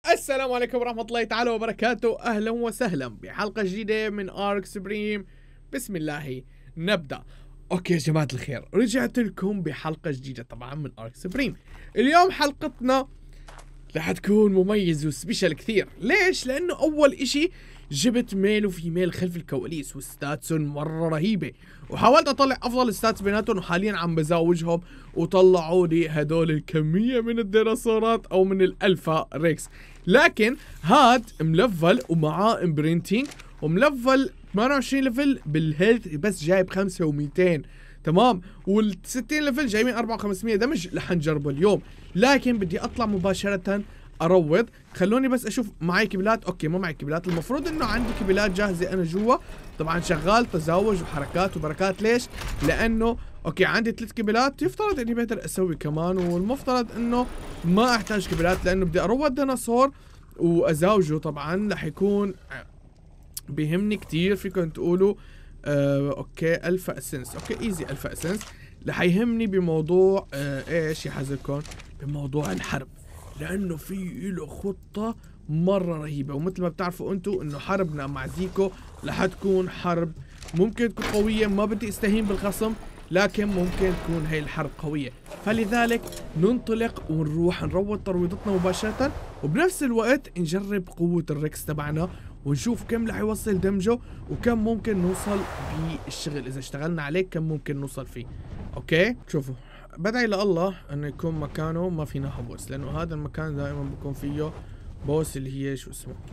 السلام عليكم ورحمة الله تعالى وبركاته. أهلا وسهلا بحلقة جديدة من آرك سبريم. بسم الله نبدأ. أوكي يا جماعة الخير، رجعت لكم بحلقة جديدة طبعا من آرك سبريم. اليوم حلقتنا رح تكون مميزة وسبيشال كثير. ليش؟ لأنه أول إشي جبت ميل وفيميل خلف الكواليس وستاتسون مرة رهيبة، وحاولت أطلع أفضل ستاتس بيناتهم، وحاليا عم بزاوجهم وطلعوا لي هدول الكمية من الديناصورات أو من الألفا ريكس. لكن هاد ملفل ومعاه امبرينتينج وملفل 28 ليفل بالهيلث، بس جايب 5 و200 تمام، وال60 ليفل جايبين 4500 دمج. رح نجربه اليوم، لكن بدي اطلع مباشرة اروض. خلوني بس اشوف معي كبلات. اوكي ما معي كبلات، المفروض انه عندي كبلات جاهزة انا جوا. طبعا شغال تزاوج وحركات وبركات. ليش؟ لانه اوكي عندي 3 كبلات، يفترض اني بقدر اسوي كمان، والمفترض انه ما احتاج كبلات لانه بدي اروض ديناصور وازاوجه. طبعا رح يكون بيهمني كتير. فيكم تقولوا اوكي الفا اسنس، اوكي ايزي الفا اسنس. رح يهمني بموضوع ايش يحزكم، بموضوع الحرب، لانه في له خطة مرة رهيبة. ومثل ما بتعرفوا انتم انه حربنا مع زيكو رح تكون حرب ممكن تكون قوية. ما بدي استهين بالخصم، لكن ممكن تكون هي الحرب قوية. فلذلك ننطلق ونروح نروض ترويضتنا مباشرة، وبنفس الوقت نجرب قوة الريكس تبعنا ونشوف كم رح يوصل دمجه وكم ممكن نوصل بالشغل. اذا اشتغلنا عليه كم ممكن نوصل فيه. اوكي شوفوا، بدعي لله انه يكون مكانه ما فينا بوس، لانه هذا المكان دائما بكون فيه بوس اللي هي شو اسمه.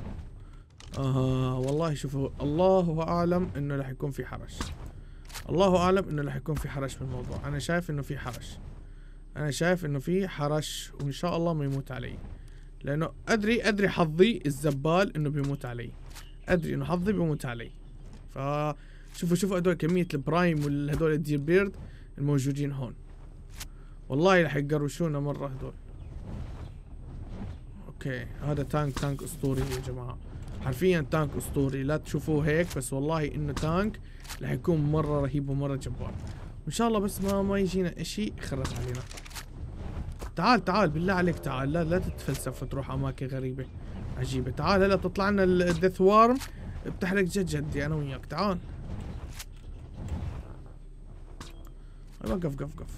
والله شوفوا، الله اعلم انه رح يكون في حرش. الله اعلم انه رح يكون في حرش بالموضوع. انا شايف انه في حرش، انا شايف انه في حرش، وان شاء الله ما يموت علي، لانه ادري حظي الزبال انه بيموت علي. ادري انه حظي بيموت علي. شوفوا هدول كمية البرايم والهدول الدير بيرد الموجودين هون. والله رح يقروشونا مرة هدول. اوكي هذا تانك اسطوري يا جماعة، حرفيا تانك اسطوري. لا تشوفوه هيك بس، والله انه تانك رح يكون مرة رهيب ومرة جبار. وان شاء الله بس ما يجينا اشي يخرب علينا. تعال بالله عليك تعال، لا تتفلسف وتروح اماكن غريبة عجيبة. تعال هلا تطلع لنا الديث وارم بتحرق جدي انا وياك. تعال وقف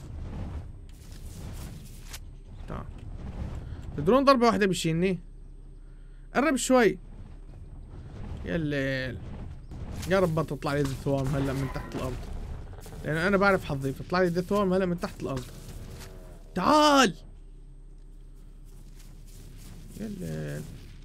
تعال. تدرون ضربة واحدة بيشيلني. قرب شوي يا الليل. يا رب ما تطلع لي ديث وارم هلا من تحت الارض، لان انا بعرف حظي بتطلع لي ديث وارم هلا من تحت الارض. تعال يا الليل.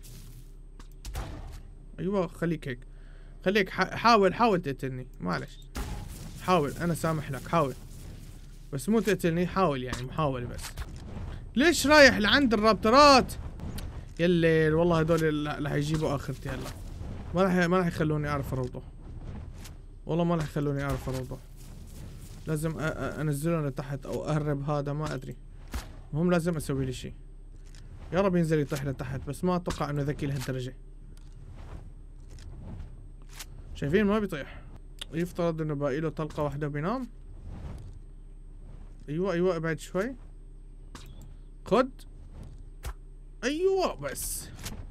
ايوه خليك هيك، حاول تقتلني معلش. حاول، انا سامح لك، حاول بس مو تقتلني. حاول يعني محاولة بس. ليش رايح لعند الرابترات يا الليل؟ والله هدول رح يجيبوا اخرتي هلا. ما راح يخلوني اعرف اروضه، والله ما راح يخلوني اعرف اروضه. لازم انزلهم لتحت او اهرب، هذا ما ادري. المهم لازم اسوي لي شيء. يا رب ينزل يطيح لتحت، بس ما اتوقع انه ذكي لهالدرجة. شايفين ما بيطيح. يفترض انه باقي له طلقة واحدة وبينام. ايوه ابعد شوي. خد. ايوه بس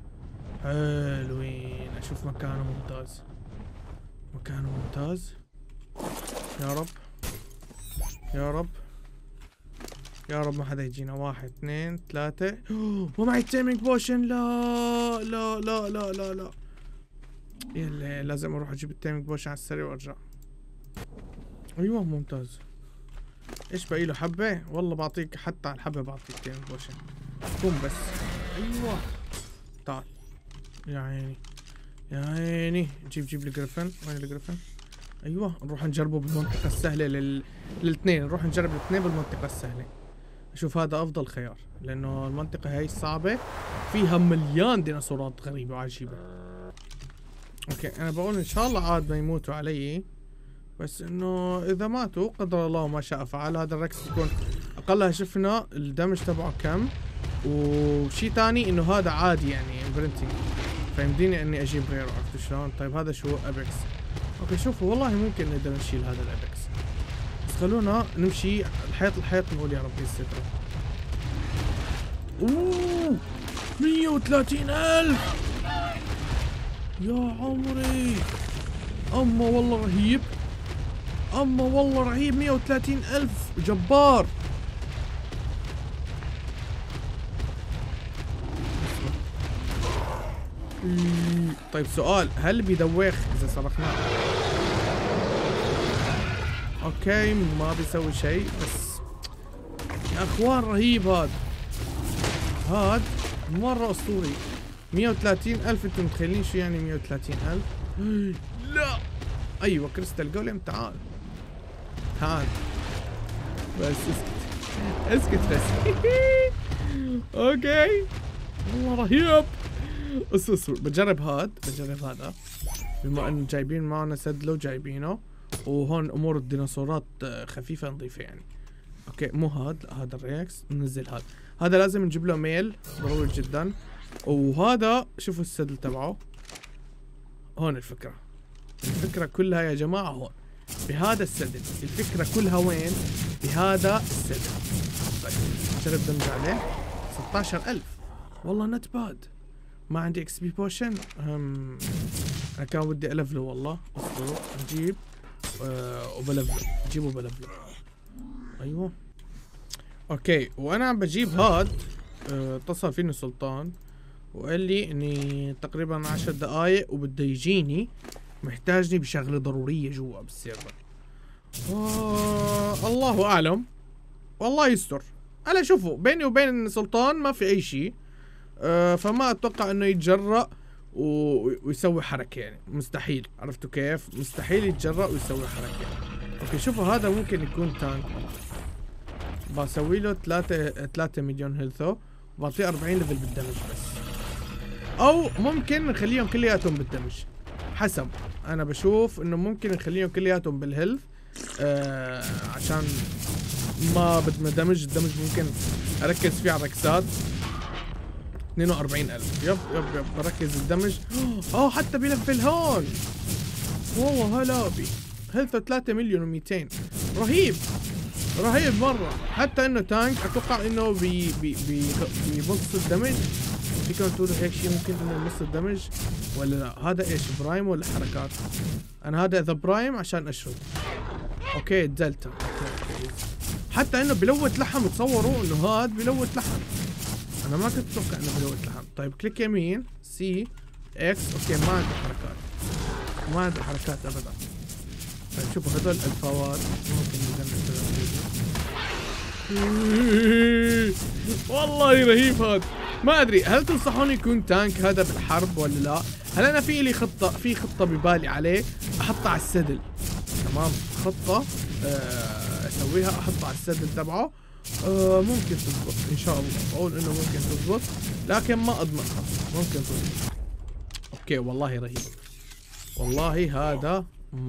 حلوين. اشوف مكانه ممتاز، مكانه ممتاز. يا رب يا رب يا رب ما حدا يجينا. 1 2 3. ومعي التيمينج بوشن. لا يلا لازم اروح اجيب التيمينج بوشن على السريع وارجع. ايوه ممتاز. ايش باقي له؟ حبة. والله بعطيك حتى على الحبة بعطيك تيمينج بوشن. قوم بس. ايوه تعال يا عيني يا عيني. جيب الجريفن. وين الجريفن؟ ايوه نروح نجربه بالمنطقة السهلة للاثنين. نروح نجرب الاثنين بالمنطقة السهلة. اشوف هذا افضل خيار، لانه المنطقة هاي الصعبة فيها مليان ديناصورات غريبة وعجيبة. اوكي انا بقول ان شاء الله عاد ما يموتوا علي، بس انه اذا ماتوا قدر الله ما شاء فعل. هذا الركس بيكون اقلها شفنا الدمج تبعه كم. وشي تاني انه هذا عادي يعني امبرنتنج، فيمديني اني اجيب غيره. عرفتوا شلون؟ طيب هذا شو؟ ابيكس. اوكي شوفوا والله ممكن نقدر نشيل هذا الابيكس، بس خلونا نمشي الحيط نقول يا ربي الستر. 130,000 يا عمري. اما والله رهيب، اما والله رهيب. 130,000 جبار. طيب سؤال، هل بيدوخ اذا صرخناه؟ اوكي ما بيسوي شيء، بس يا اخوان رهيب هاد مرة اسطوري. 130,000 انتم متخيلين شو يعني 130,000؟ لا ايوه كريستال جوليم تعال بس اسكت بس. اوكي والله رهيب. اصبر بجرب هذا بما انه جايبين معنا سدلو جايبينه، وهون امور الديناصورات خفيفه نظيفه يعني. اوكي مو هذا الريكس، ننزل هذا لازم نجيب له ميل ضروري جدا. وهذا شوفوا السدل تبعه هون. الفكره كلها يا جماعه هون بهذا السدل. الفكره كلها وين؟ بهذا السدل. طيب جرب دمج عليه 16,000 والله نت باد. ما عندي اكس بي بوشن. انا كان بدي الفله والله. اصبروا نجيب وبلفله. نجيبه وبلفله. ايوه اوكي. وانا عم بجيب اتصل فيني سلطان وقال لي اني تقريبا 10 دقايق وبده يجيني، محتاجني بشغله ضروريه جوا بالسيرفر. الله اعلم والله يستر. انا شوفوا بيني وبين سلطان ما في اي شيء، فما اتوقع انه يتجرأ ويسوي حركه يعني. مستحيل، عرفتوا كيف؟ مستحيل يتجرأ ويسوي حركه. اوكي شوفوا هذا ممكن يكون تانك. بسوي له 3 مليون هيلثو وبعطيه 40 ليفل بالدمج بس، او ممكن نخليهم كلياتهم بالدمج حسب. انا بشوف انه ممكن نخليهم كلياتهم بالهيلث عشان ما بدنا دمج. الدمج ممكن اركز فيه على الركسات. 42,000 يب بركز الدمج. حتى بيلفل هون والله. هلابي هيلث 3 مليون و200. رهيب مرة. حتى انه تانك اتوقع انه بيمص الدمج. فيكم تقولوا هيك شيء ممكن انه يمص الدمج ولا لا؟ هذا ايش برايم ولا حركات؟ انا هذا اذا برايم عشان اشرب. اوكي دلتا. حتى انه بلوت لحم. تصوروا انه هذا بلوت لحم. انا ما كنت اتوقع انه بلوت لحم. طيب كليك يمين سي اكس. اوكي ما عنده حركات ابدا. طيب شوفوا هذول الفوات ممكن والله رهيب هذا. ما ادري هل تنصحوني يكون تانك هذا بالحرب ولا لا؟ هل انا في لي خطه ببالي عليه احطها على السدل. تمام خطه اسويها احطها على السدل تبعه. ممكن تزبط ان شاء الله. بقول انه ممكن تزبط لكن ما اضمنها. ممكن تزبط. اوكي والله رهيب. والله هذا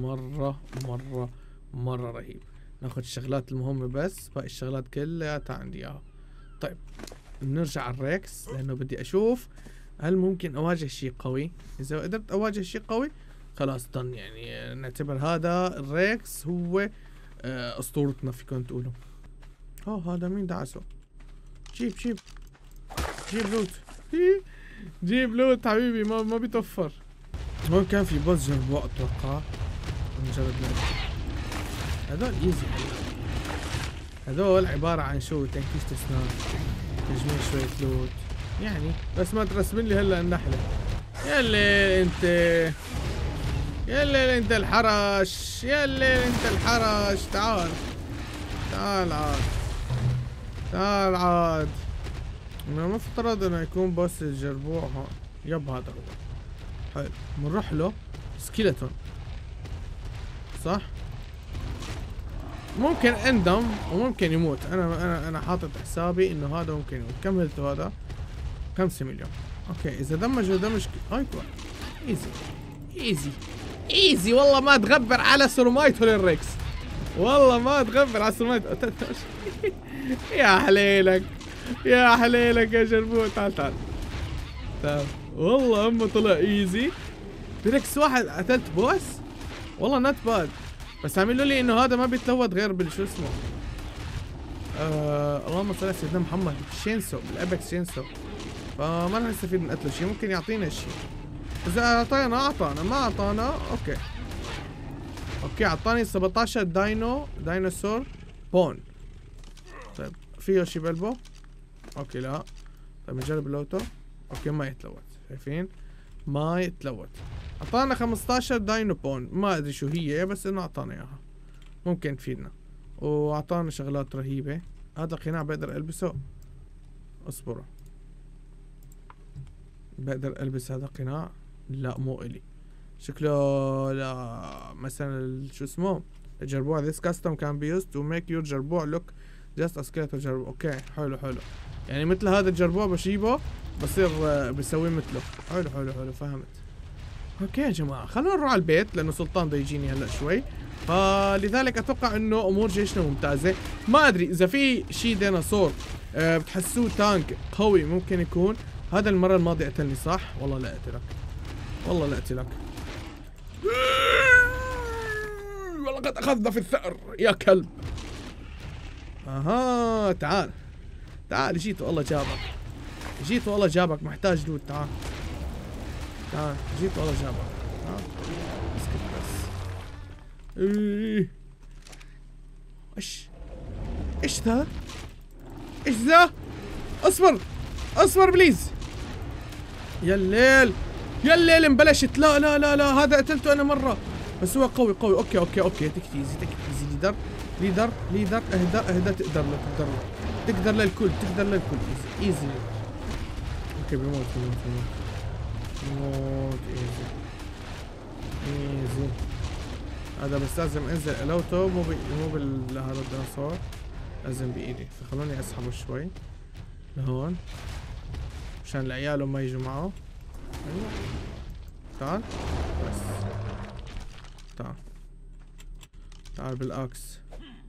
مرة رهيب. ناخذ الشغلات المهمة بس، باقي الشغلات كلها عندي اياها. طيب نرجع على الريكس لانه بدي اشوف هل ممكن اواجه شيء قوي. اذا قدرت اواجه شيء قوي خلاص ضن يعني نعتبر هذا الريكس هو اسطورتنا فيكم تقولوا. هذا مين دعسه؟ جيب لوت. جيب لوت حبيبي. ما بيتوفر. هون كان في بوس جنبه اتوقع. نجرب هذول ايزي. هذول عبارة عن شو؟ تنكيشة اسنان، تجميع شوية لوت يعني. بس ما ترسم لي هلا النحلة. يا الليل انت الحرش. تعال عاد. ما مفترض انه يكون بوس الجربوع هون. يب هذا هو. حلو بنروح له. سكيلتون صح؟ ممكن اندم وممكن يموت. انا حاطط حسابي انه هذا ممكن يموت. كم هيلثه هذا؟ 5 مليون. اوكي اذا دمج ايوه ايزي والله. ما تغبر على سرمايتو للريكس. والله ما تغبر على سرمايتو. يا حليلك يا جربوع. تعال والله اما طلع ايزي. بريكس واحد قتلت بوس والله نت باد. بس عملوا لي انه هذا ما بيتلوت غير بالشو اسمه. اللهم صل على سيدنا محمد. شينسو بالابكس شينسو. فما رح نستفيد من قتله شيء. ممكن يعطينا شيء اذا اعطانا، ما اعطانا اوكي اعطاني 17 دايناصور بون. طيب فيه شيء بقلبه؟ اوكي لا. طيب نجرب اللوتو. اوكي ما يتلوث، شايفين؟ ما يتلوث. اعطانا 15 داينو بون، ما ادري شو هي بس انه اعطانا اياها، ممكن تفيدنا. واعطانا شغلات رهيبة. هذا القناع بقدر البسه؟ اصبروا، بقدر البس هذا القناع؟ لا مو الي، شكله لا مثلا شو اسمه الجربوع. this custom can be used to make your جربوع look just as skeleton جربوع. اوكي حلو يعني مثل هذا الجربوع بجيبه بصير بسوي مثله. حلو فهمت. اوكي يا جماعة خلونا نروح على البيت لانه سلطان بده يجيني هلا شوي، فلذلك اتوقع انه امور جيشنا ممتازة. ما ادري اذا في شي ديناصور بتحسوه تانك قوي ممكن يكون. هذا المرة الماضية قتلني صح؟ والله لا قتلك. ولقد اخذنا في الثأر يا كلب. اها تعال جيت والله جابك محتاج لود. تعال جيت والله جابك. اسكت بس. ايش ذا؟ اصبر بليز. يا الليل انبلشت. لا هذا قتلته انا مرة بس هو قوي. اوكي تك ايزي ليدر اهدى تقدر للكل ايزي. اوكي بيموت ايزي. هذا بس لازم انزل الوتو مو هذا الديناصور، لازم بايدي. فخلوني اسحبه شوي لهون عشان العيال ما يجوا معه. ايوه تعال بس تعال بالاكس.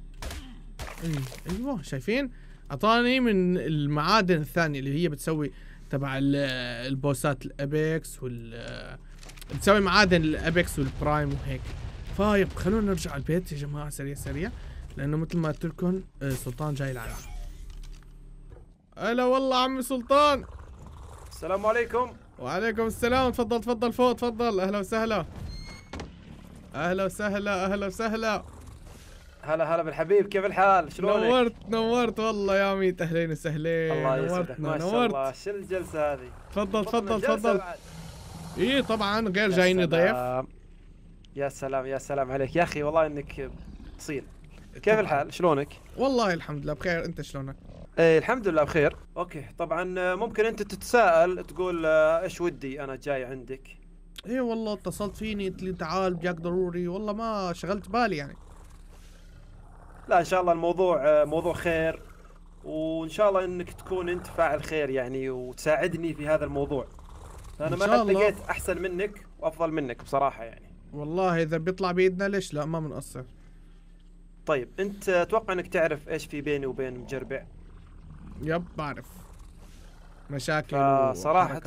ايوه شايفين؟ اعطاني من المعادن الثانية اللي هي بتسوي تبع البوسات الابيكس بتسوي معادن الابيكس والبرايم وهيك. فايب خلونا نرجع على البيت يا جماعة سريع لانه مثل ما قلت لكم سلطان جاي لعنا. هلا والله عمي سلطان. السلام عليكم. وعليكم السلام. تفضل فوق تفضل. اهلا وسهلا. هلا بالحبيب، كيف الحال؟ شلونك؟ نورت والله يا عميت. اهلين وسهلين. الله يسعدك ما شاء الله. شو الجلسة هذه؟ تفضل. ايه طبعا غير جايني ضيف. يا سلام عليك يا اخي، والله انك اصيل. كيف الحال؟ شلونك؟ والله الحمد لله بخير. انت شلونك؟ ايه الحمد لله بخير. اوكي طبعا ممكن انت تتساءل تقول ايش ودي انا جاي عندك. ايه والله اتصلت فيني قلت لي تعال بدك ضروري، والله ما شغلت بالي يعني. لا ان شاء الله الموضوع موضوع خير، وان شاء الله انك تكون انت فاعل خير يعني وتساعدني في هذا الموضوع. انا ما قد لقيت احسن منك وافضل منك بصراحة يعني. والله اذا بيطلع بايدنا ليش لا، ما بنقصر. طيب انت اتوقع انك تعرف ايش في بيني وبين مجربع. يب بعرف مشاكل صراحة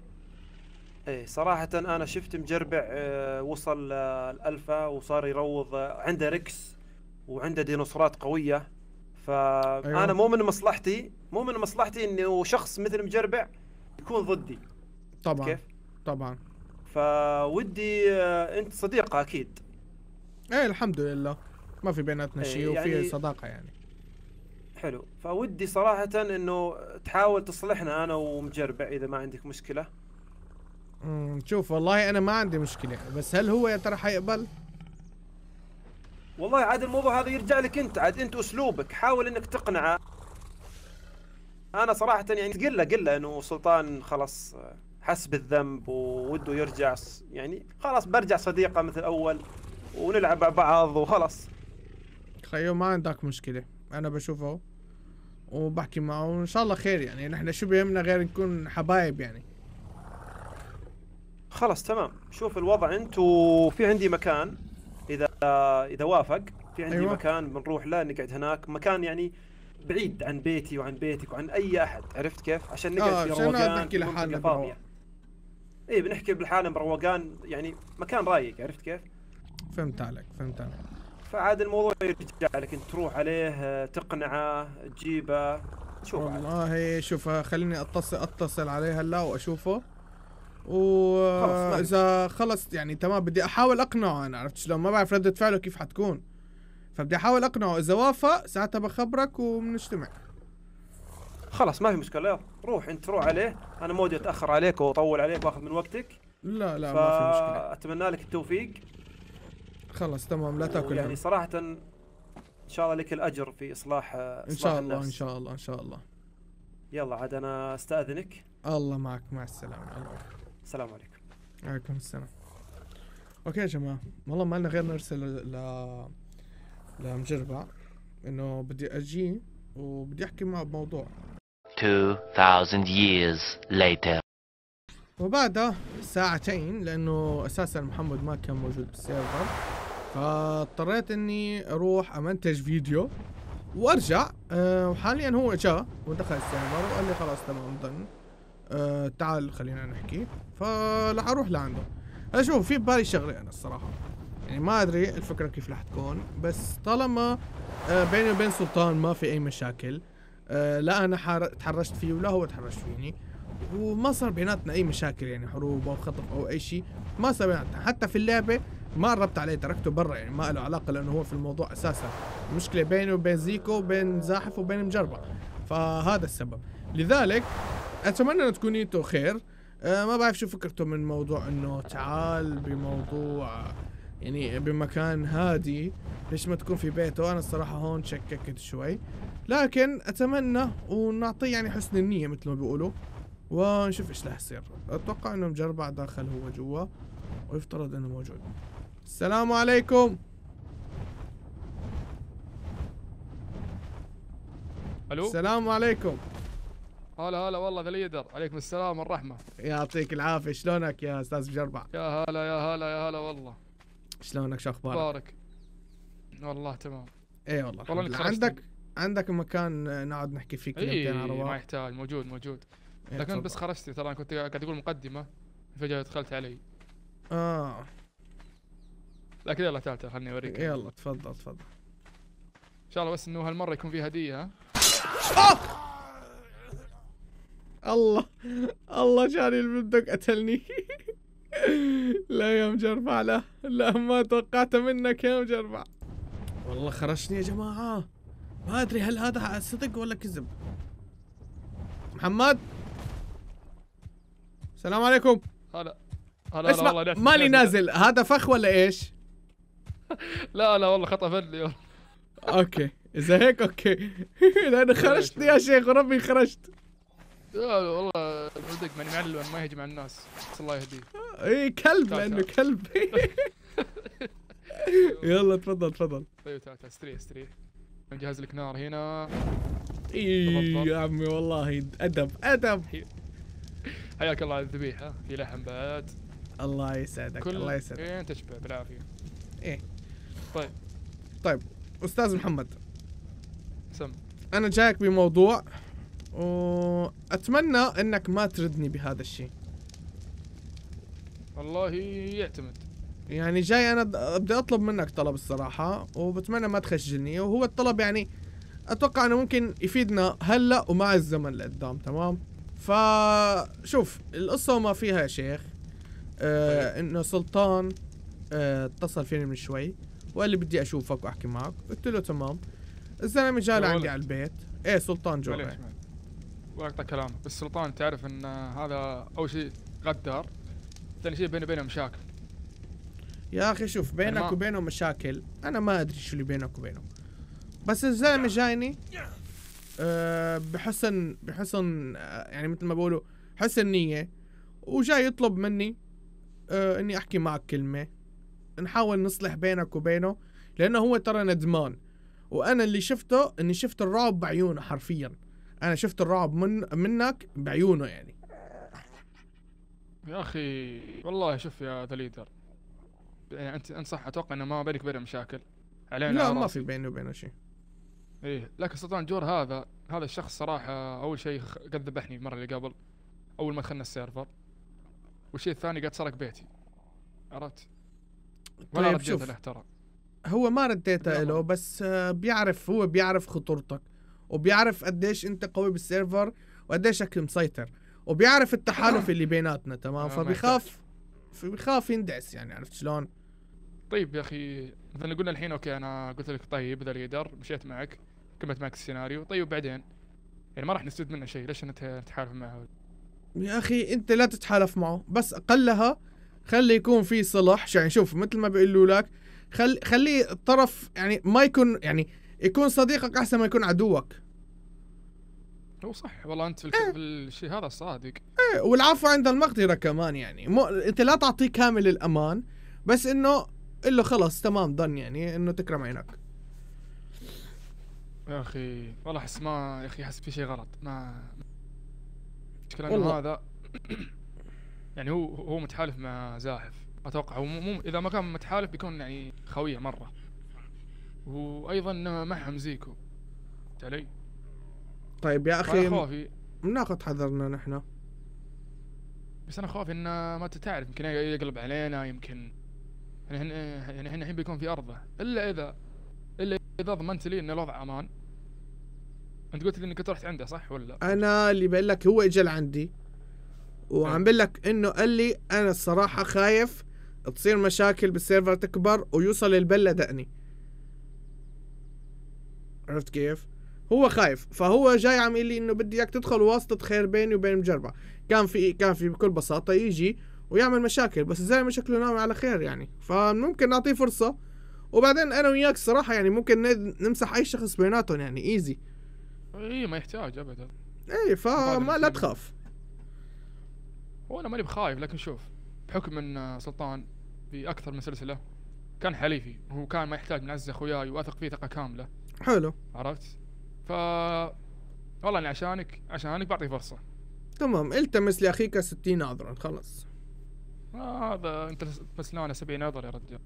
صراحة انا شفت مجربع وصل الالفا وصار يروض، عنده ريكس وعنده ديناصورات قوية. فانا أيوة. مو من مصلحتي انه شخص مثل مجربع يكون ضدي. طبعا كيف؟ طبعا. فودي انت صديقة اكيد. ايه الحمد لله ما في بيناتنا شيء وفي يعني صداقة يعني. حلو. فودي صراحة انه تحاول تصلحنا انا ومجربع اذا ما عندك مشكلة. شوف والله انا ما عندي مشكلة، بس هل هو يا ترى حيقبل؟ والله عاد الموضوع هذا يرجع لك انت، عاد انت اسلوبك حاول انك تقنعه. انا صراحة يعني قل له انه سلطان خلاص حس بالذنب ووده يرجع، يعني خلاص برجع صديقة مثل اول ونلعب مع بعض وخلاص. خيو ما عندك مشكلة، انا بشوفه وبحكي معه وان شاء الله خير يعني. نحن شو بيهمنا غير نكون حبايب يعني. خلاص تمام. شوف الوضع انت، وفي عندي مكان اذا وافق، في عندي أيوة. مكان بنروح له نقعد هناك، مكان يعني بعيد عن بيتي وعن بيتك وعن اي احد، عرفت كيف؟ عشان نقعد في روقان، نحكي لحالنا فاضية. ايه بنحكي بالحالة بروقان يعني، مكان رايق، عرفت كيف؟ فهمت عليك. فعاد الموضوع يرجع لك انت تروح عليه تقنعه تجيبه شوف عاد. والله شوف خليني اتصل عليه هلا واشوفه، خلاص واذا خلص يعني تمام بدي احاول اقنعه. انا عرفت شلون، ما بعرف ردة فعله كيف حتكون، فبدي احاول اقنعه. اذا وافق ساعتها بخبرك وبنجتمع. خلاص ما في مشكله، يلا روح انت، روح عليه. انا ما ودي اتاخر عليك واطول عليك واخذ من وقتك. لا لا ما في مشكلة. فاتمنى لك التوفيق. خلص تمام، لا تاكل يعني هم. صراحه ان شاء الله لك الاجر في اصلاح ان شاء الله ان شاء الله ان شاء الله. يلا عاد انا استاذنك. الله معك، مع السلامة. الله السلام عليكم. عليكم السلام. اوكي يا جماعة، والله ما لنا غير نرسل لمجربع انه بدي اجيه وبدي احكي معه بموضوع. 2000 years later. وبعدها ساعتين، لانه اساسا محمد ما كان موجود بالسيرفر، فاضطريت اني اروح امنتج فيديو وارجع. وحاليا هو جاء ودخل السيرفر وقال لي خلاص تمام ضن، تعال خلينا نحكي. فراح اروح لعنده. هلا شوف، في ببالي شغله انا الصراحه، يعني ما ادري الفكره كيف راح تكون، بس طالما بيني وبين سلطان ما في اي مشاكل، لا انا تحرشت فيه ولا هو تحرش فيني، وما صار بيناتنا اي مشاكل يعني حروب او خطف او اي شيء، ما صار بيناتنا. حتى في اللعبه ما قربت عليه، تركته برا، يعني ما له علاقه، لانه هو في الموضوع اساسا المشكله بينه وبين زيكو وبين زاحف وبين مجربع، فهذا السبب. لذلك اتمنى ان تكون نيته خير. ما بعرف شو فكرته من موضوع انه تعال بموضوع يعني بمكان هادي، ليش ما تكون في بيته. انا الصراحه هون شككت شوي، لكن اتمنى ونعطيه يعني حسن النيه مثل ما بيقولوا، ونشوف ايش راح يصير. اتوقع انه مجربع داخل هو جوا، ويفترض انه موجود. السلام عليكم. الو، السلام عليكم. هلا هلا والله ذا ليدر، عليكم السلام والرحمة. يعطيك العافية، شلونك يا استاذ مجربع؟ يا هلا يا هلا يا هلا والله. شلونك، شو اخبارك؟ بارك والله تمام. ايه والله الحمد والله لله. انك عندك مكان نقعد نحكي فيه كلمتين على اي رواق؟ ما يحتاج، موجود. إيه لكن تفضل. بس خرجت ترى، انا كنت قاعد اقول مقدمة فجأة دخلت علي. لكن يلا تعال خلني اوريك. يلا تفضل. ان شاء الله بس انه هالمرة يكون في هدية. ها الله جاني البندق قتلني. لا يا مجربع، لا ما توقعت منك يا مجربع. والله خرجني يا جماعة، ما ادري هل هذا صدق ولا كذب. محمد، السلام عليكم. هلا اسمع، والله مالي نازل، هذا فخ ولا ايش؟ لا والله خطفني. اوكي اذا هيك اوكي. لأن خرجت يا شيخ وربي خرجت. والله البندق ماني معلم ما يهجم على الناس، بس الله يهديه. اي كلب، لانه كلب. يلا تفضل. طيب تعال استريح. نجهز لك نار هنا. يا عمي والله ادب. حياك الله على الذبيحة، في لحم بعد. الله يسعدك، الله يسعدك. ايه تشبع بالعافية. ايه طيب استاذ محمد، سم. انا جايك بموضوع واتمنى انك ما تردني بهذا الشيء. والله يعتمد. يعني جاي انا بدي اطلب منك طلب الصراحة، وبتمنى ما تخجلني. وهو الطلب يعني اتوقع انه ممكن يفيدنا هلا ومع الزمن لقدام، تمام؟ فشوف القصة وما فيها يا شيخ. انه سلطان اتصل فيني من شوي وقال لي بدي اشوفك واحكي معك. قلت له تمام. الزلمه جاء لعندي على البيت. ايه سلطان جوا. واقطع كلامك، بس سلطان تعرف ان هذا اول شيء غدار، ثاني شيء بينه وبينه مشاكل. يا اخي شوف، بينك وبينه مشاكل، انا ما ادري شو اللي بينك وبينه، بس الزلمه جايني بحسن يعني مثل ما بقولوا حسن نيه، وجاي يطلب مني اني احكي معك كلمه، نحاول نصلح بينك وبينه، لانه هو ترى ندمان. وانا اللي شفته اني شفت الرعب بعيونه، حرفيا انا شفت الرعب منك بعيونه يعني. يا اخي والله شوف يا ذا ليدر، يعني انت صح، اتوقع انه ما بينك وبينه مشاكل علينا. لا ما في بيني وبينه شيء. ايه لكن سلطان جور هذا الشخص صراحه اول شيء قد ذبحني المره اللي قبل اول ما دخلنا السيرفر، والشيء الثاني قد سرق بيتي، عرفت؟ ولا طيب رديت له ترى. هو ما رديته له، بس بيعرف خطورتك، وبيعرف قديش انت قوي بالسيرفر وقديشك مسيطر، وبيعرف التحالف اللي بيناتنا تمام، فبيخاف يندعس يعني، عرفت شلون؟ طيب يا اخي مثلا قلنا الحين اوكي انا قلت لك طيب ذا ليدر، مشيت معك كملت معك السيناريو، طيب بعدين يعني ما راح نستفيد منه شيء، ليش نتحالف معه؟ يا اخي انت لا تتحالف معه، بس اقلها خلي يكون في صلح. يعني شوف مثل ما بيقولوا لك خليه الطرف يعني ما يكون يعني يكون صديقك احسن ما يكون عدوك. هو صح والله، انت في الشيء هذا صادق. ايه، والعفو عند المقدرة كمان يعني، انت لا تعطيه كامل الامان، بس انه قل له خلص تمام ضن، يعني انه تكرم عينك. يا اخي والله احس ما يا اخي احس في شيء غلط، ما المشكلة انه والله. هذا يعني هو متحالف مع زاحف، اتوقع هو مو اذا ما كان متحالف بيكون يعني خويه مره، وايضا معهم زيكو علي. طيب يا انا اخي خوفي، بناخذ حذرنا نحن. بس انا خوفي انه ما تعرف يمكن يقلب علينا، يمكن يعني احنا الحين بيكون في ارضه، الا اذا ضمنت لي ان الوضع امان. انت قلت لي انك رحت عنده صح ولا؟ انا اللي بقول لك هو اجى لعندي وعم بقول لك انه قال لي انا الصراحه خايف تصير مشاكل بالسيرفر تكبر ويوصل البله دقني، عرفت كيف؟ هو خايف، فهو جاي عم يقول لي انه بدي اياك تدخل واسطه خير بيني وبين مجربع. كان في بكل بساطه يجي ويعمل مشاكل، بس زي ما شكله ناوي على خير يعني، فممكن نعطيه فرصه، وبعدين انا وياك الصراحه يعني ممكن نمسح اي شخص بيناتهم يعني ايزي. اي ما يحتاج ابدا. ايه فما لا تخاف. هو انا ماني بخايف، لكن شوف بحكم ان سلطان في اكثر من سلسله كان حليفي، وهو كان ما يحتاج من اعز اخوياي واثق فيه ثقه كامله. حلو. عرفت؟ والله اني عشانك بعطي فرصه. تمام، التمس لاخيك 60 عذرا خلص. هذا انت بس لنا 70 عذر يا رجال.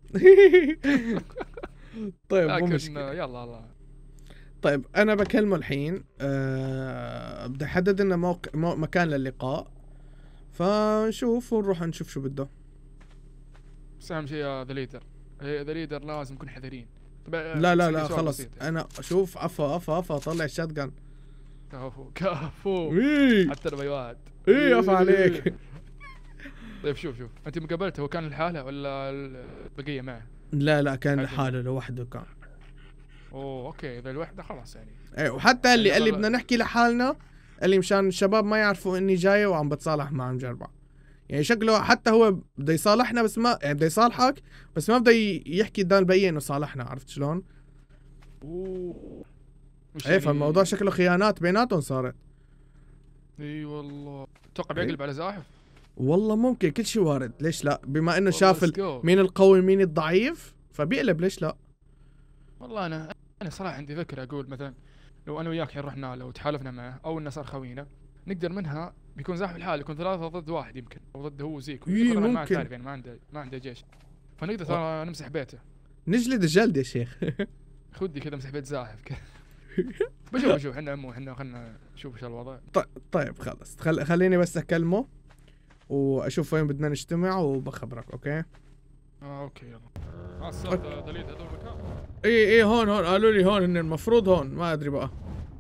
طيب مو لكن مشكلة. يلا الله. طيب انا بكلمه الحين، بدي احدد لنا مكان للقاء، فنشوف ونروح نشوف شو بده. بس اهم شيء ذا ليدر لازم نكون حذرين. لا خلص انا شوف عفا طلع الشاتجن. كفو ايه حتى البيوات. ايه عفا عليك. طيب شوف انت مقابلته هو كان لحاله ولا البقيه معه؟ لا كان لحاله لوحده كان. اوه اوكي، اذا الوحده خلاص يعني. ايه، وحتى اللي قال لي بدنا نحكي لحالنا، قال لي مشان الشباب ما يعرفوا اني جاي وعم بتصالح مع مجربع. يعني شكله حتى هو بده يصالحنا، بس ما يعني بده يصالحك، بس ما بده يحكي قدام البقية انه صالحنا، عرفت شلون؟ اوه ايه، فالموضوع شكله خيانات بيناتهم صارت. اي والله. تتوقع بيقلب على زاحف؟ والله ممكن، كل شيء وارد، ليش لا؟ بما انه شاف مين القوي مين الضعيف، فبيقلب، ليش لا؟ والله انا صراحه عندي فكره، اقول مثلا لو انا وياك رحنا له وتحالفنا معه او انه صار خوينا، نقدر منها بيكون زاحف الحال، يكون 3 ضد 1 يمكن، او ضده هو زيكو. إيه ما ممكن. تعرف يعني ما عنده جيش، فنقدر ترى نمسح بيته. نجلد الجلد يا شيخ. خدي كذا مسح بيت زاحف كذا. بشوف احنا خلنا نشوف ايش الوضع. طيب خلص، خليني بس اكلمه واشوف وين بدنا نجتمع وبخبرك. اوكي اوكي يلا. السالفه دليل هذول المكان. ايه هون قالوا لي هون، ان المفروض هون، ما ادري بقى.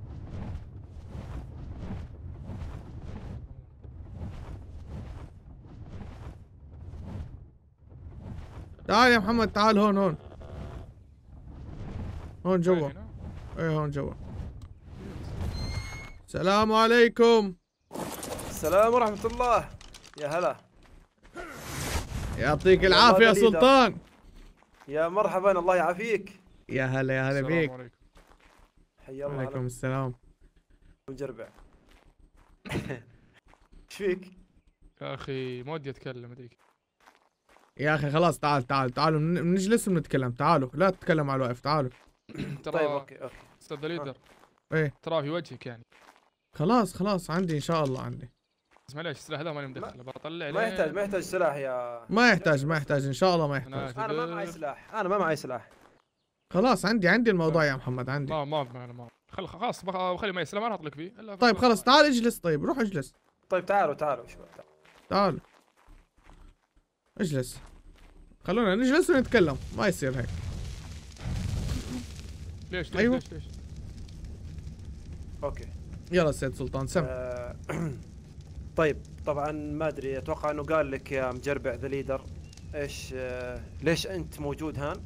تعال يا محمد، تعال هون جوا. ايه هون جوا. السلام عليكم. السلام ورحمة الله. يا هلا. يعطيك العافية يا سلطان. يا مرحبا، الله يعافيك. يا هلا بيك. عليكم. حيا الله. وعليكم السلام. مجربع. ايش فيك؟ يا اخي ما ودي اتكلم هذيك. يا اخي خلاص، تعالوا نجلس ونتكلم. تعالوا لا تتكلم على الواقف، تعالوا. ترى طيب اوكي استاذ ليدر. ايه ترى في وجهك يعني. خلاص عندي ان شاء الله عندي. بس معليش السلاح ذا ماني مدخله، بطلع ما يحتاج سلاح يا. ما يحتاج ان شاء الله ما يحتاج. انا ما معي سلاح. خلاص عندي الموضوع يا محمد، عندي. ما خلاص خلي معي سلاح، ما اطلق فيه الا. طيب خلاص تعال اجلس، طيب روح اجلس. طيب تعالوا تعالوا اجلس، خلونا نجلس ونتكلم، ما يصير هيك. ليش أيوة. ليش اوكي يلا سيد سلطان سم. طيب طبعا ما ادري، اتوقع انه قال لك يا مجربع ذا ليدر ايش ليش انت موجود هان؟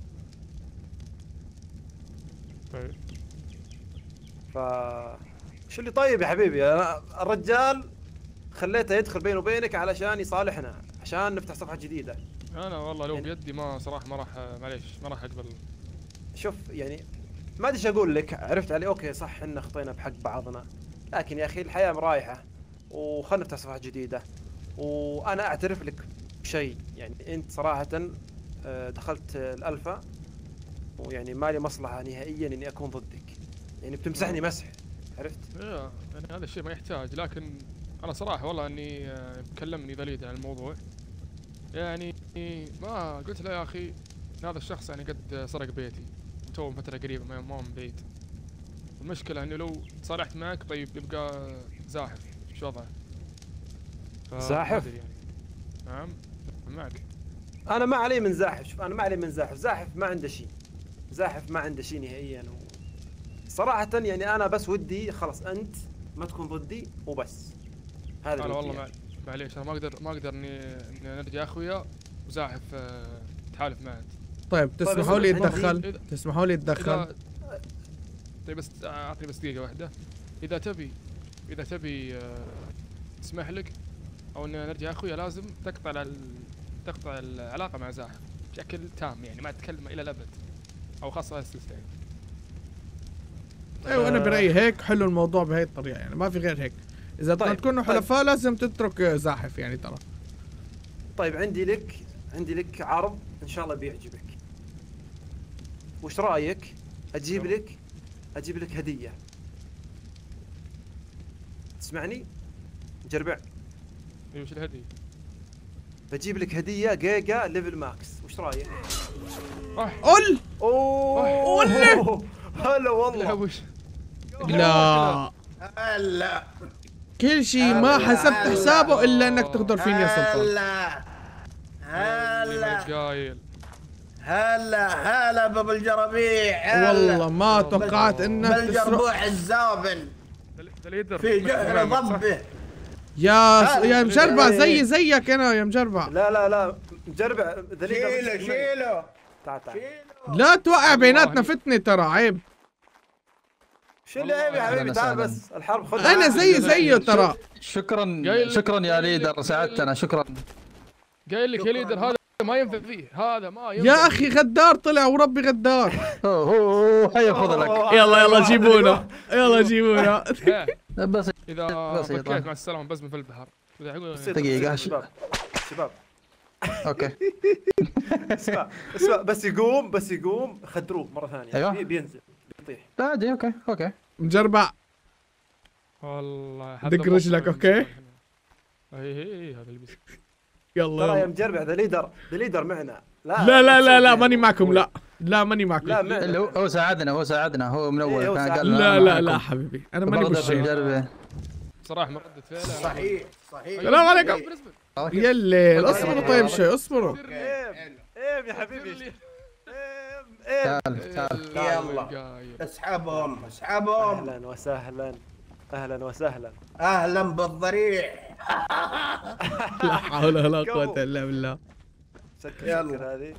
طيب ف شو اللي طيب يا حبيبي، انا الرجال خليته يدخل بيني وبينك علشان يصالحنا عشان نفتح صفحة جديدة. انا والله لو يعني بيدي ما صراحه ما راح، معليش ما راح اقبل. شوف يعني ما ادري ايش اقول لك، عرفت علي؟ اوكي صح احنا خطينا بحق بعضنا، لكن يا اخي الحياة رايحة وخلنا نفتح صفحة جديدة. وانا اعترف لك بشيء، يعني انت صراحة دخلت الالفا ويعني مالي مصلحة نهائيا اني اكون ضدك، يعني بتمسحني مسح، عرفت؟ يعني هذا الشيء ما يحتاج، لكن انا صراحه والله اني كلمني ذليل عن الموضوع، يعني ما قلت له يا اخي هذا الشخص يعني قد سرق بيتي تو من فتره قريبه ما من بعيد. المشكله انه لو تصالحت معك طيب يبقى زاحف، شو وضعه؟ زاحف؟ يعني نعم معك. انا ما علي من زاحف، شوف انا ما علي من زاحف، زاحف ما عنده شيء، زاحف ما عنده شيء نهائيا. صراحة يعني انا بس ودي خلاص انت ما تكون ضدي وبس، هذا انا اللي والله معليش انا ما اقدر اني نرجع اخويا وزاحف تحالف معه. طيب تسمحوا لي عندي- اتدخل؟ تسمحوا لي اتدخل؟ طيب بس اعطني بس دقيقة واحدة. اذا تبي اسمح لك او ان نرجع اخويا لازم تقطع العلاقة مع زاحف بشكل تام، يعني ما تتكلم الى الابد او خاصة السلسلة. ايوه انا برايي هيك حلوا الموضوع بهي الطريقه، يعني ما في غير هيك. اذا بدنا تكونوا حلفاء لازم تترك زاحف يعني ترى. طيب عندي لك عرض ان شاء الله بيعجبك. وش رايك اجيب لك هديه؟ تسمعني جربع؟ ايوه وش الهدية؟ بجيب لك هديه جيجا ليفل ماكس، وش رايك؟ قل اوه هلا لا والله. وش لا هلا كل شيء ما حسبت حسابه الا انك تغدر فيني يا سلطان. هلا قايل هلا بابو الجربيع. والله ما توقعت انك تسرق بالجربوع الزابل دليدر في جحر ضبه. يا مجربع زيك انا يا مجربع. لا مجربع شيله تعال لا توقع بيناتنا فتنة ترى عيب. شو اللي عيب يا حبيبي؟ تعال بس الحرب خذ. انا زيه ترى. شكرا يا ليدر ساعدتنا شكرا. قايل لك يا ليدر هذا ما ينفع فيه، هذا ما ينفع. يا اخي غدار طلع وربي غدار. هو حياخذ لك. يلا جيبونا يلا جيبونا. بس اذا بسيطة. فكيت مع السلامة بزمن في البحر. دقيقة. شباب اوكي اسمع بس يقوم خدروه مرة ثانية. أيوة. بينزل بيطيح. عادي اوكي مجربع والله دق رجلك اوكي. اي هذا اللي بيصير. يلا ترى يا يلا. مجربع ذا ليدر معنا. لا ماني معكم. لا ماني معكم. لا اللي هو ساعدنا هو من اول إيه، كان قال لا حبيبي انا ماني بالشيء. صراحة من ردة فعله صحيح السلام عليكم. يا الليل اصبروا طيب شوي اصبروا. ايم يا حبيبي تعال يلا اسحبهم اهلا وسهلا اهلا بالضريح. لا حول ولا قوة الا بالله. سكر هذه.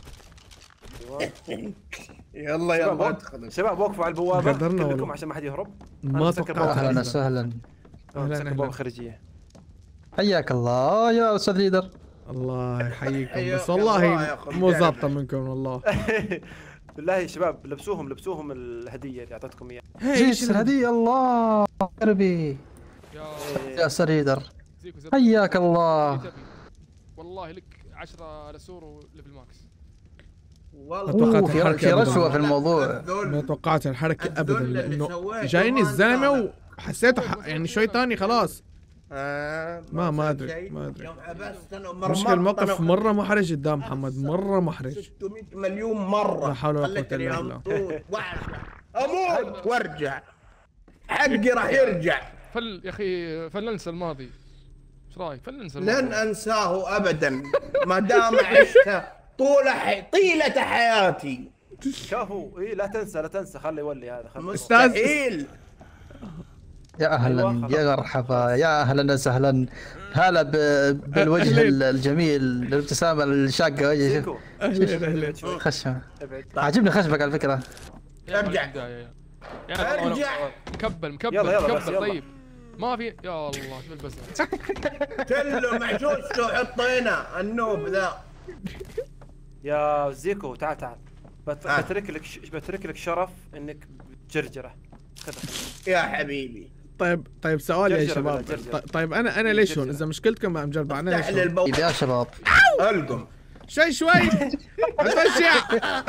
يلا ادخلوا شباب وقفوا على البوابة قدرنا كلكم والله. عشان ما حد يهرب. ما سكر توقعت. اهلا وسهلا. أهلاً. البوابة الخارجية. حياك الله يا استاذ ليدر. الله يحييكم حياك بس الله والله يا أخو مو مجرب. ظابطة منكم والله. بالله يا شباب لبسوهم الهدية اللي اعطيتكم اياها. جيس الهدية الله قربي يا استاذ ليدر. حياك الله. والله لك 10 رسور وليفل ماكس. توقعت في الحركة رشوة في الموضوع. ما توقعت الحركة ابدا الذل اللي لانه سويته جايني ما الزلمة انساه. وحسيته يعني شوي تاني خلاص. ما أدري. يوم حبستنا مشكلة الموقف مرة محرج قدام محمد مرة محرج. 600 مليون مرة. لا حول ولا قوة خلتني إلا بالله. اموت وارجع. حقي راح يرجع. يا اخي فلننسى الماضي. ايش رايك؟ فلننسى الماضي. لن انساه ابدا ما دام عشت طيلة حياتي. كفو. لا تنسى خلي يولي هذا. مستحيل. يا اهلا أيوة، يا مرحبا يا اهلا وسهلا. هلا بالوجه الجميل، الابتسامه الشاقه وجهي. زيكو اهلين اهلين. خشمه ابعد. عاجبني خشمك على فكره. ارجع. ارجع. مكبل يلا، بس يلا. طيب ما في يا الله شوف البزر. كله معجوز حطه هنا النوب ذا. يا زيكو تعال بترك لك شرف انك بتجرجره. خذها. يا حبيبي طيب سؤال يا جرجرة شباب. بلا، جرجرة. طيب انا ليش هون؟ جرجرة. اذا مشكلتكم مع مجربع انا ليش افتح لي هون؟ البوابه يا شباب القم. شوي اتفشع.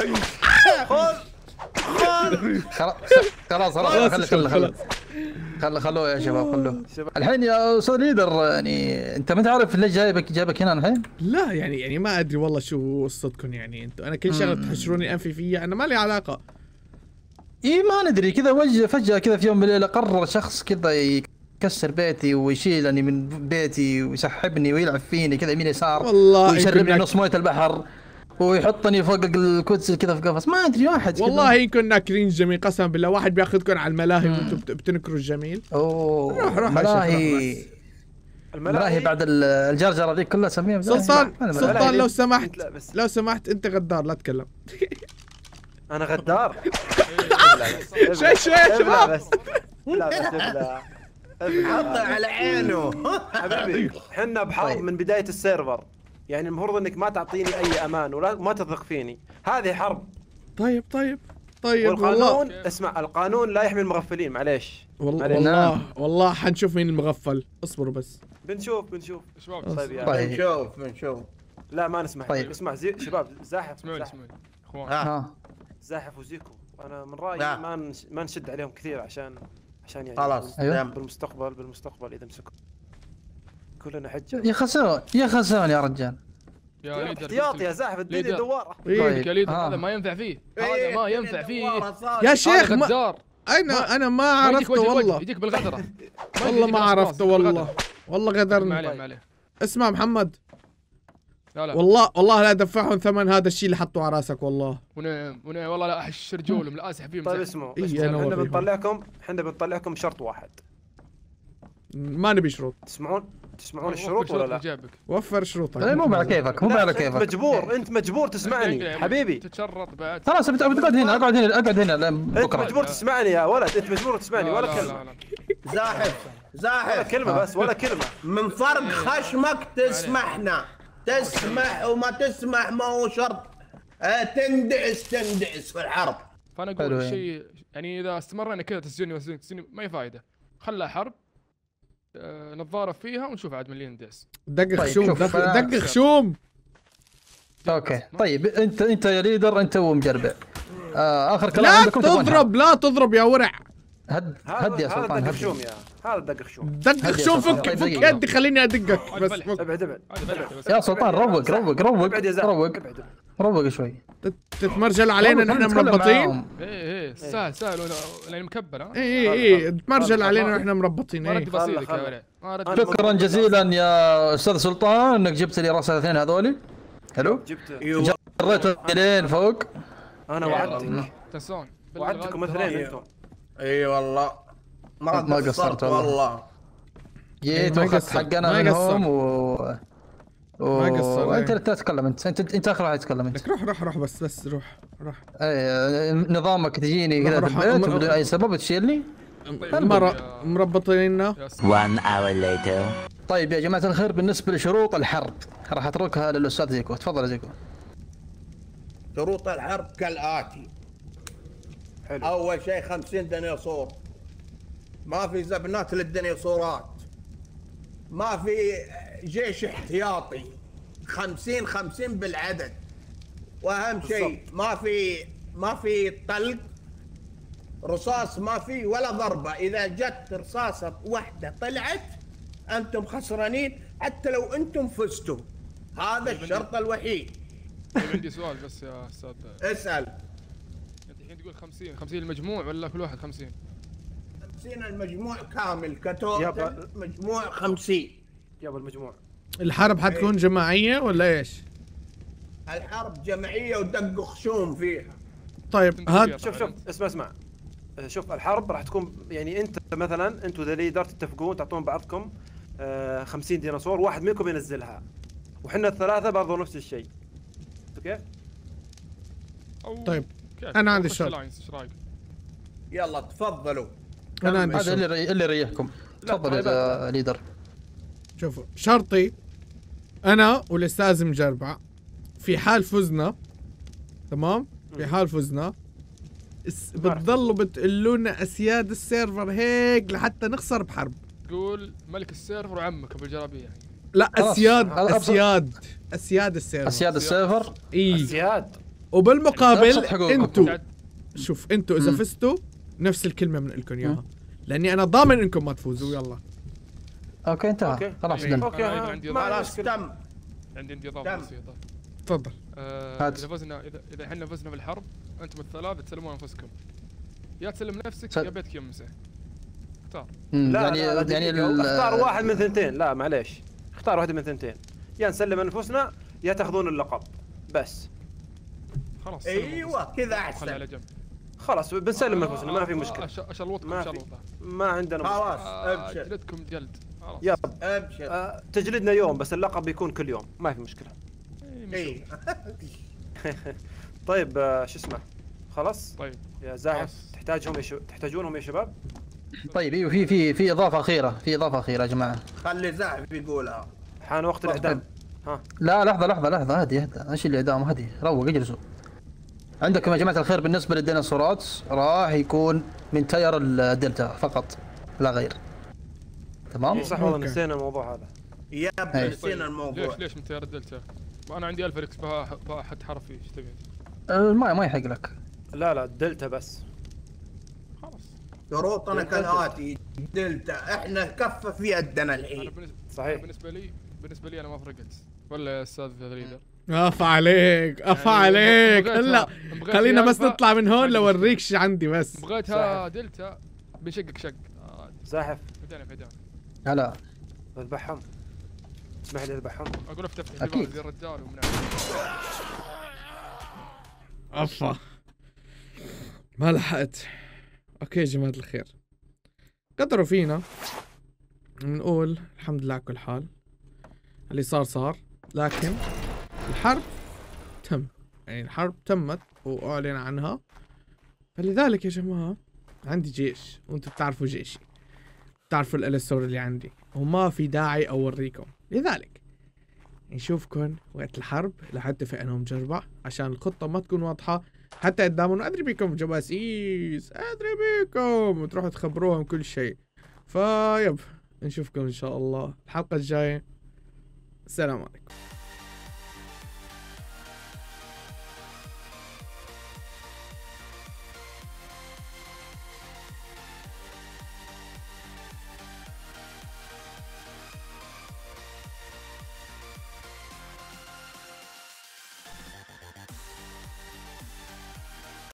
خلاص خلوه يا شباب خلوه. شباب. الحين يا استاذ ليدر، يعني انت ما تعرف ليش جايبك هنا الحين؟ لا يعني ما ادري والله شو قصتكم يعني انتم. انا كل شغله تحشروني انفي فيها، انا ما لي علاقه. اي ما ندري كذا فجأة كذا في يوم من الليل قرر شخص كذا يكسر بيتي ويشيلني من بيتي ويسحبني ويلعب فيني كذا يمين يسار، والله ويشربني يمكن نص مويه البحر ويحطني فوق الكرسي كذا في قفص. ما ادري واحد كذا. والله يمكن ناكرين جميل قسما بالله. واحد بياخذكم على الملاهي وانتم بتنكروا الجميل. اوه روح ملاهي. ملاهي بعد الجرجره ذيك كلها سميها سلطان لو لا، سمحت انت غدار لا تتكلم. انا غدار. شوي ابلع شباب. بس. ابلع. حطه على عينه. حبيبي حنا بحرب من بدايه السيرفر، يعني المفروض انك ما تعطيني اي امان ولا ما تثق فيني. هذه حرب. طيب والقانون والله اسمع، القانون لا يحمي المغفلين. معليش. والله حنشوف مين المغفل. اصبروا بس. بنشوف. شباب طيب يا طيب. بنشوف. لا ما نسمح. طيب. اسمع شباب زاحف اسمعوني اخوان. ها زاحف وزيكو، انا من رايي لا. ما نشد عليهم كثير عشان يعني خلاص أيوه. بالمستقبل اذا مسكوا كلنا حجه. يا خسران يا رجال. يا ليدر احتياطي يا زاحف الدنيا ليدر. دواره. طيب يا ليدر آه. هذا ما ينفع فيه. هذا ما ينفع فيه. يا شيخ هذا ما غدار. انا ما عرفته والله. يجيك بالغدره. والله ما عرفته والله ما غدرني. عليه. اسمع محمد، لا والله لا دفعهم ثمن هذا الشيء اللي حطوه على راسك والله. ونعم والله لا احش رجولهم لا اسح فيهم. طيب اسمعوا إيه أنا احنا بنطلعكم شرط واحد. ما نبي شروط. تسمعون الشروط ولا لا؟ جابك. وفر شروطك. لا مو على كيفك مو على كيفك. انت مجبور تسمعني حبيبي. تتشرط بعد. خلاص بتقعد هنا اقعد هنا لين انت بكره. مجبور تسمعني يا ولد، انت مجبور تسمعني ولا كلمه. لا. ولا كلمه بس ولا كلمه. من فرق خشمك تسمحنا. تسمح وما تسمح ما هو شرط. تندعس في الحرب. فانا اقول شيء يعني اذا استمرنا كذا تسجني ما هي فايده. خلها حرب نتضارب فيها ونشوف عاد من اللي ندعس. دق طيب، خشوم شوف، دق خشوم. اوكي طيب انت يا ليدر انت ومجربع. اخر كلام لا عندكم تضرب يا ورع. هد يا سلطان هذا دق هد. خشوم هذا دق خشوم. دق خشوم. فك يدي خليني ادقك بس. ابعد. يا سلطان روق روق شوي. تتمرجل علينا نحن مربطين. ايه سهل لاني مكبل. ايه تتمرجل علينا ونحن مربطين. ما رد بصيرك يا ولد. شكرا جزيلا يا استاذ سلطان انك جبت لي راس الاثنين هذولي. حلو. جريت لين فوق. انا وعدتك. تنسون وعدتكم مثلين انتم. اي والله ما قصرت والله. جيت واخذت حقنا منهم ما قصر. انت تتكلم انت اخر واحد تتكلم انت. روح بس روح. اي نظامك تجيني كذا في البيت بدون اي سبب تشيلني. مربطيننا. 1 hour later. طيب يا جماعه الخير بالنسبه لشروط الحرب راح اتركها للاستاذ زيكو. تفضل يا زيكو. شروط الحرب كالآتي. حلو. أول شيء 50 ديناصور. ما في زبنات للديناصورات. ما في جيش احتياطي. 50 بالعدد. وأهم شيء ما في طلق. رصاص ما في ولا ضربة. إذا جت رصاصة واحدة طلعت أنتم خسرانين حتى لو أنتم فزتوا. هذا الشرط الوحيد. عندي سؤال بس يا استاذ. اسأل. انت الحين تقول 50 المجموع ولا كل واحد 50؟ 50 المجموع كامل كتوتل مجموع 50. يابا المجموع. الحرب حتكون جماعية ولا ايش؟ الحرب جماعية ودق خشوم فيها. طيب هاد شوف اسمع شوف الحرب راح تكون يعني انت مثلا انتوا ذا ليدر تتفقون تعطون بعضكم 50 ديناصور، واحد منكم ينزلها، وحنا الثلاثه برضو نفس الشيء. اوكي؟ أو طيب، كيف؟ أنا عندي أو خش شرط. ألاينس، إيش رأيك؟ يلا تفضلوا. انا عندي هذا شرط. اللي يريحكم. لا، تفضل طيب، يا ليدر. شوفوا شرطي انا والاستاذ مجربع في حال فزنا، تمام؟ في حال فزنا بتضلوا بتقلونا اسياد السيرفر هيك لحتى نخسر بحرب. تقول ملك السيرفر وعمك ابو الجرابيع يعني. لا خلاص. اسياد أبسط. اسياد السيرفر. اسياد السيرفر. اي زياد وبالمقابل أبسط حقوقكم. انتوا شوف انتوا اذا فزتوا نفس الكلمه من لكم اياها، لاني انا ضامن انكم ما تفوزوا. يلا اوكي انتهى. أوكي. خلاص إيه. دن. اوكي أنا أيضاً عندي ما خلاص مشكلة. تم. عندي اضافه تم. بسيطه. تفضل. هات. اذا فزنا، اذا احنا فزنا بالحرب، انتم الثلاثه تسلمون انفسكم. يا تسلم نفسك سل- يا بيتك يمسح. اختار. لا يعني لا, لا يعني يعني اختار واحد من ثنتين. لا معليش، اختار واحد من ثنتين، يا نسلم انفسنا يا تاخذون اللقب بس. خلاص سلموا ايوه أنفسكم. كذا خلي احسن. على جنب. خلاص بنسلم انفسنا ما في مشكله. اشلوطكم ما في. شلوطه. ما عندنا مشكله. خلاص ابشر جلدكم جلد. خلاص. يلا ابشر. تجلدنا يوم بس اللقب يكون كل يوم، ما في مشكله. إيه، اي طيب شو اسمه، خلاص طيب يا زاهد خلاص. تحتاجونهم يا شباب. طيب ايوه في اضافه اخيره، في اضافه اخيره يا جماعه. خلي زاحف يقولها. حان وقت الاعدام. ها لا لحظه هدي ايش الاعدام هدي؟ روق اجلسوا. عندكم يا جماعه الخير بالنسبه للديناصورات راح يكون من تاير الدلتا فقط لا غير. تمام؟ إيه صح والله أوكي. نسينا الموضوع هذا. يا أي. نسينا الموضوع. ليش من تيار الدلتا؟ انا عندي 1000 ريكس بها حد حرفي، ايش تبي؟ ما يحق لك. لا الدلتا بس. خلاص. شروطنا دلتا. كالاتي. دلتا احنا كفه في يدنا انا الحين. صحيح. بالنسبه لي انا ما فرقت، ولا يا استاذ ليدر؟ افا عليك افا عليك. هلا خلينا بس نطلع من هون لوريك شو عندي بس. بغيتها دلتا بشقك شق. زاحف فداني. هلا اذبحهم، اسمح لي اذبحهم. اقول افتح أكيد. زي الرجال ومنع. افا ما لحقت. اوكي يا جماعة الخير، قدروا فينا نقول الحمد لله على كل حال. اللي صار لكن الحرب تم، يعني الحرب تمت واعلن عنها. فلذلك يا جماعة عندي جيش وانتم بتعرفوا جيشي، بتعرفوا الالستور اللي عندي، وما في داعي اوريكم. لذلك نشوفكم وقت الحرب لحتى في انهم جربع عشان الخطة ما تكون واضحة حتى قدامهم. ادري بيكم جباسيس، ادري بيكم تروحوا تخبروهم كل شيء. فيب نشوفكم ان شاء الله الحلقة الجاية. السلام عليكم.